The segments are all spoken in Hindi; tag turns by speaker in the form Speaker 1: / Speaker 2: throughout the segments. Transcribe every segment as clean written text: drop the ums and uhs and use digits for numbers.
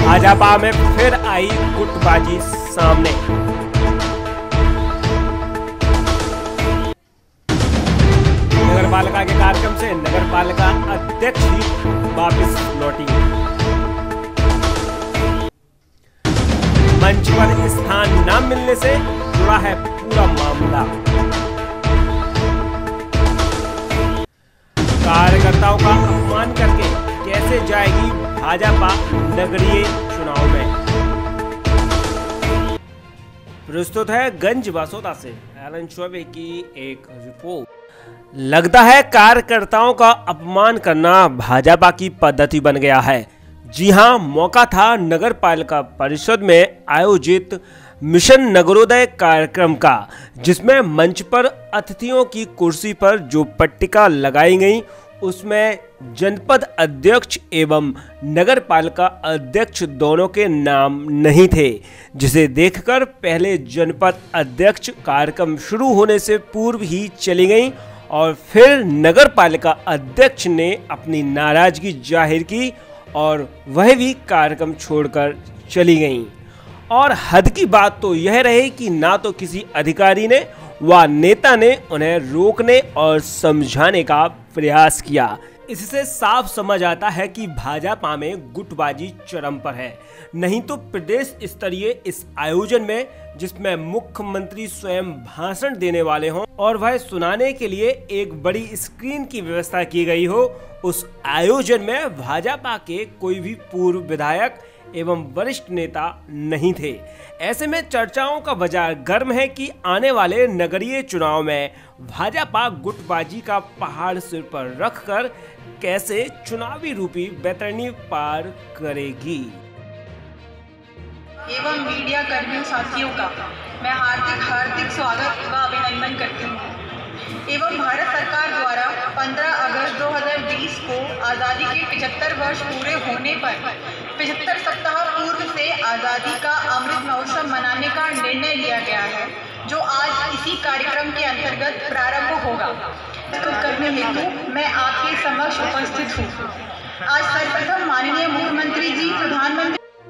Speaker 1: भाजपा में फिर आई गुटबाजी सामने। नगरपालिका के कार्यक्रम से नगरपालिका अध्यक्ष ही वापस लौटी। मंच पर स्थान न मिलने से जुड़ा है पूरा मामला। कार्यकर्ताओं का अपमान करके कैसे जाएगी भाजपा नगरीय चुनाव में। प्रस्तुत है गंज बासोदा से एलन शोबे की एक रिपोर्ट। लगता है कार्यकर्ताओं का अपमान करना भाजपा की पद्धति बन गया है। जी हां, मौका था नगर पालिका परिषद में आयोजित मिशन नगरोदय कार्यक्रम का, जिसमें मंच पर अतिथियों की कुर्सी पर जो पट्टिका लगाई गई उसमें जनपद अध्यक्ष एवं नगर पालिका अध्यक्ष दोनों के नाम नहीं थे, जिसे देखकर पहले जनपद अध्यक्ष कार्यक्रम शुरू होने से पूर्व ही चली गई और फिर नगर पालिका अध्यक्ष ने अपनी नाराजगी जाहिर की और वह भी कार्यक्रम छोड़कर चली गईं। और हद की बात तो यह रही कि ना तो किसी अधिकारी ने व नेता ने उन्हें रोकने और समझाने का प्रयास किया। इससे साफ समझ आता है कि भाजपा में गुटबाजी चरम पर है। नहीं तो प्रदेश स्तरीय इस आयोजन में, जिसमें मुख्यमंत्री स्वयं भाषण देने वाले हों और वह सुनाने के लिए एक बड़ी स्क्रीन की व्यवस्था की गई हो, उस आयोजन में भाजपा के कोई भी पूर्व विधायक एवं वरिष्ठ नेता नहीं थे। ऐसे में चर्चाओं का बाजार गर्म है कि आने वाले नगरीय चुनाव में भाजपा गुटबाजी का पहाड़ सिर पर रखकर कैसे चुनावी रूपी बैतरणी पार करेगी।
Speaker 2: एवं मीडिया कर्मियों साथियों का मैं हार्दिक स्वागत व अभिनंदन करती हूँ। एवं भारत सरकार द्वारा 15 अगस्त 2020 को आज़ादी के 75 वर्ष पूरे होने पर 75 सप्ताह पूर्व से आज़ादी का अमृत महोत्सव मनाने का निर्णय लिया गया है, जो आज इसी कार्यक्रम के अंतर्गत प्रारंभ होगा। प्रस्तुत करने हेतु मैं आपके समक्ष उपस्थित हूँ। आज सर्वप्रथम माननीय मुख्यमंत्री जी, प्रधानमंत्री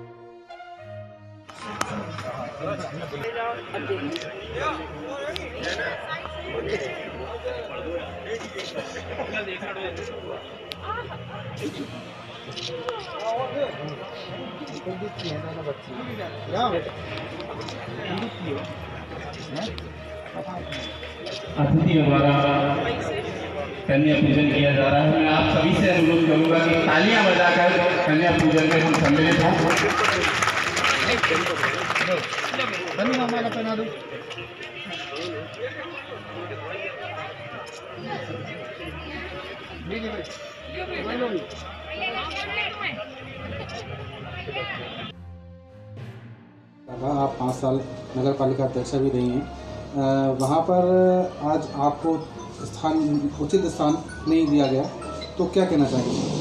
Speaker 3: अतिथियों द्वारा कन्या पूजन किया जा रहा है। मैं आप सभी से अनुरोध करूंगा कि तालियां बजाकर कन्या पूजन में हम सम्मिलित हों।
Speaker 4: आप 5 साल नगर पालिका अध्यक्ष भी रही हैं। वहाँ पर आज आपको उचित स्थान नहीं दिया गया, तो क्या कहना चाहेंगे?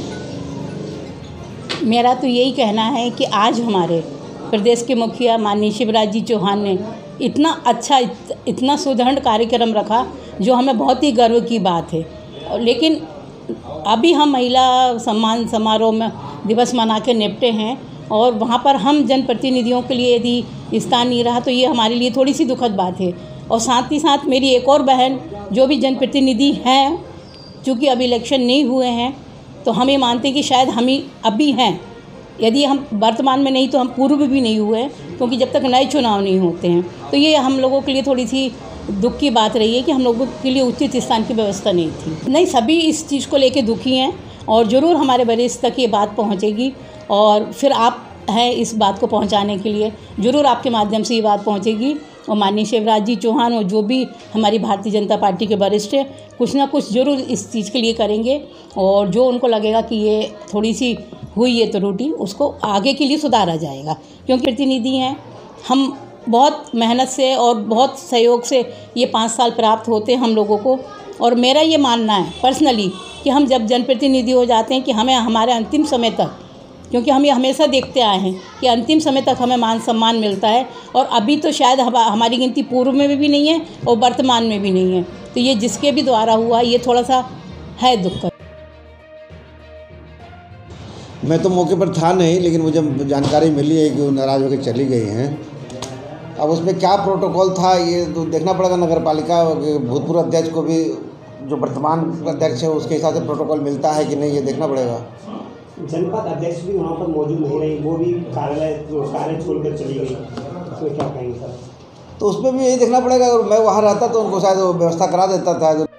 Speaker 5: मेरा तो यही कहना है कि आज हमारे प्रदेश के मुखिया माननीय शिवराज जी चौहान ने इतना अच्छा, इतना सुदृढ़ कार्यक्रम रखा, जो हमें बहुत ही गर्व की बात है। लेकिन अभी हम महिला सम्मान समारोह में दिवस मना के निपटे हैं और वहाँ पर हम जनप्रतिनिधियों के लिए यदि स्थान नहीं रहा तो ये हमारे लिए थोड़ी सी दुखद बात है। और साथ ही साथ मेरी एक और बहन जो भी जनप्रतिनिधि हैं, चूँकि अभी इलेक्शन नहीं हुए हैं, तो हम ये मानते हैं कि शायद हम ही अभी हैं। यदि हम वर्तमान में नहीं तो हम पूर्व भी नहीं हुए, क्योंकि जब तक नए चुनाव नहीं होते हैं। तो ये हम लोगों के लिए थोड़ी सी दुख की बात रही है कि हम लोगों के लिए उचित स्थान की व्यवस्था नहीं थी। नहीं, सभी इस चीज़ को लेके दुखी हैं और ज़रूर हमारे वरिष्ठ तक ये बात पहुंचेगी और फिर आप हैं इस बात को पहुंचाने के लिए, ज़रूर आपके माध्यम से ये बात पहुंचेगी। और माननीय शिवराज जी चौहान और जो भी हमारी भारतीय जनता पार्टी के वरिष्ठ हैं, कुछ ना कुछ ज़रूर इस चीज़ के लिए करेंगे और जो उनको लगेगा कि ये थोड़ी सी हुई है त्रुटि, उसको आगे के लिए सुधारा जाएगा। क्योंकि प्रतिनिधि हैं, हम बहुत मेहनत से और बहुत सहयोग से ये 5 साल प्राप्त होते हैं हम लोगों को। और मेरा ये मानना है पर्सनली कि हम जब जनप्रतिनिधि हो जाते हैं कि हमें हमारे अंतिम समय तक, क्योंकि हम ये हमेशा देखते आए हैं कि अंतिम समय तक हमें मान सम्मान मिलता है, और अभी तो शायद हमारी गिनती पूर्व में भी नहीं है और वर्तमान में भी नहीं है। तो ये जिसके भी द्वारा हुआ, ये थोड़ा सा है दुख का।
Speaker 6: मैं तो मौके पर था नहीं, लेकिन मुझे जानकारी मिली है कि वो नाराज़ होकर चली गई हैं। अब उसमें क्या प्रोटोकॉल था ये तो देखना पड़ेगा। नगर पालिका के भूतपूर्व अध्यक्ष को भी जो वर्तमान अध्यक्ष है उसके हिसाब से प्रोटोकॉल मिलता है कि नहीं, ये देखना पड़ेगा।
Speaker 7: जनपद अध्यक्ष भी वहाँ पर मौजूद नहीं रही, वो भी कार्य छोड़कर चली गई, उसमें क्या कहेंगे सर?
Speaker 6: तो उसमें भी यही देखना पड़ेगा। अगर मैं वहाँ रहता तो उनको शायद व्यवस्था करा देता था।